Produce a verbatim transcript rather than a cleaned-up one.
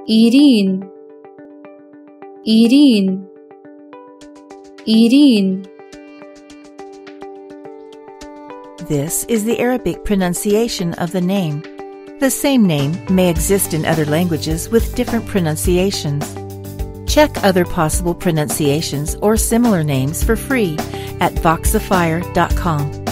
إيرين إيرين إيرين. This is the Arabic pronunciation of the name. The same name may exist in other languages with different pronunciations. Check other possible pronunciations or similar names for free at voxifier dot com.